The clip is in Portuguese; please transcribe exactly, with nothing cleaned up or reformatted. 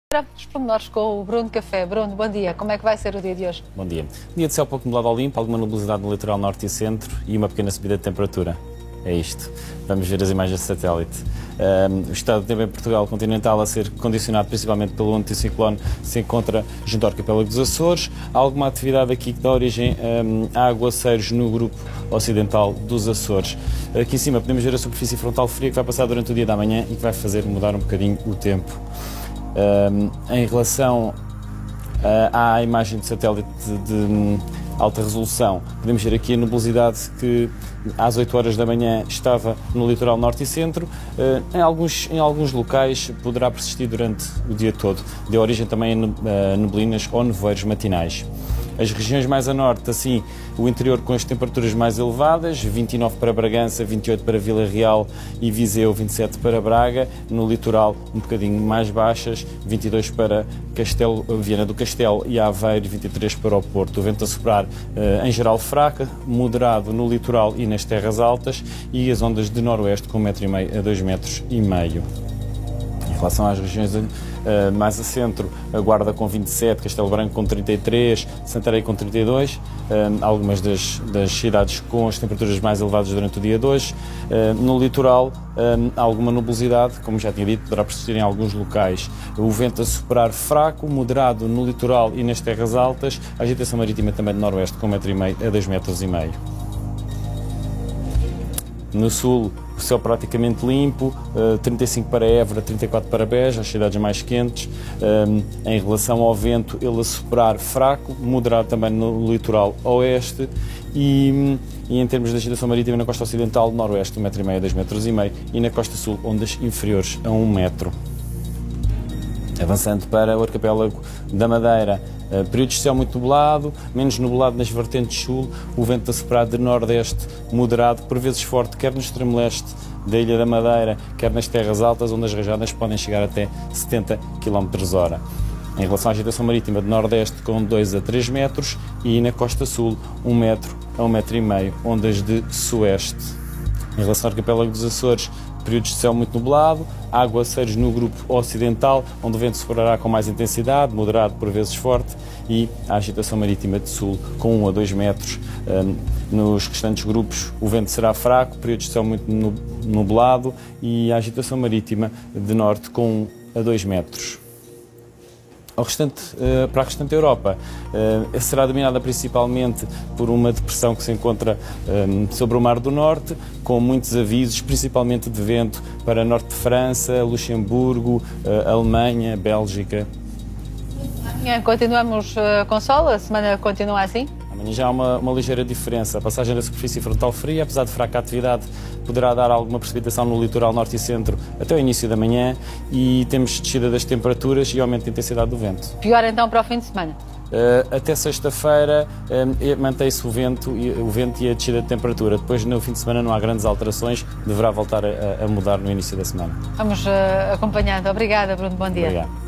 Os pormenores com o Bruno Café. Bruno, bom dia. Como é que vai ser o dia de hoje? Bom dia. Dia de céu pouco nublado ao limpo, alguma nubosidade no litoral norte e centro e uma pequena subida de temperatura. É isto. Vamos ver as imagens de satélite. Um, o estado de tempo em Portugal continental a ser condicionado principalmente pelo anticiclone se encontra junto ao arquipélago dos Açores. Há alguma atividade aqui que dá origem um, a aguaceiros no grupo ocidental dos Açores. Aqui em cima podemos ver a superfície frontal fria que vai passar durante o dia da manhã e que vai fazer mudar um bocadinho o tempo. Um, em relação uh, à imagem de satélite de, de um, alta resolução, podemos ver aqui a nubosidade que às oito horas da manhã estava no litoral norte e centro. Uh, em, alguns, em alguns locais poderá persistir durante o dia todo. Deu origem também a neblinas ou nevoeiros matinais. As regiões mais a norte, assim, o interior com as temperaturas mais elevadas, vinte e nove para Bragança, vinte e oito para Vila Real e Viseu, vinte e sete para Braga. No litoral, um bocadinho mais baixas, vinte e dois para Castelo, Viana do Castelo e Aveiro, vinte e três para o Porto. O vento a soprar, em geral, fraca, moderado no litoral e nas terras altas, e as ondas de noroeste com um metro e meio a dois metros e meio. Em relação às regiões uh, mais a centro, a Guarda com vinte e sete, Castelo Branco com trinta e três, Santarém com trinta e dois, uh, algumas das, das cidades com as temperaturas mais elevadas durante o dia de hoje. Uh, no litoral, uh, há alguma nubosidade, como já tinha dito, poderá persistir em alguns locais. O vento a soprar fraco, moderado no litoral e nas terras altas, a agitação marítima também de noroeste com um metro e meio a dois metros e meio. No sul, o céu praticamente limpo, trinta e cinco para Évora, trinta e quatro para Beja, as cidades mais quentes. Em relação ao vento, ele a soprar fraco, moderado também no litoral oeste e, e em termos de agitação marítima na costa ocidental, noroeste, um metro e meio a dois metros e meio e na costa sul, ondas inferiores a um metro. Avançando para o arquipélago da Madeira, uh, períodos de céu muito nublado, menos nublado nas vertentes sul, o vento a soprar de nordeste moderado, por vezes forte, quer no extremo leste da Ilha da Madeira, quer nas terras altas, onde as rajadas podem chegar até setenta quilómetros por hora. Em relação à agitação marítima de nordeste, com dois a três metros, e na costa sul, um metro a um metro e meio, ondas de sueste. Em relação ao arquipélago dos Açores, períodos de céu muito nublado, aguaceiros no grupo ocidental, onde o vento soprará com mais intensidade, moderado por vezes forte, e a agitação marítima de sul com um a dois metros. Nos restantes grupos o vento será fraco, períodos de céu muito nublado e a agitação marítima de norte com um a dois metros. Ao restante, para a restante Europa, será dominada principalmente por uma depressão que se encontra sobre o Mar do Norte, com muitos avisos, principalmente de vento para norte de França, Luxemburgo, Alemanha, Bélgica. Amanhã continuamos com sol, a semana continua assim? Amanhã já há uma, uma ligeira diferença. A passagem da superfície frontal fria, apesar de fraca atividade, poderá dar alguma precipitação no litoral norte e centro até o início da manhã e temos descida das temperaturas e aumento da intensidade do vento. Pior então para o fim de semana? Uh, até sexta-feira uh, mantém-se o vento, o vento e a descida de temperatura. Depois, no fim de semana, não há grandes alterações, deverá voltar a, a mudar no início da semana. Vamos uh, acompanhando. Obrigada, Bruno. Bom dia. Obrigado.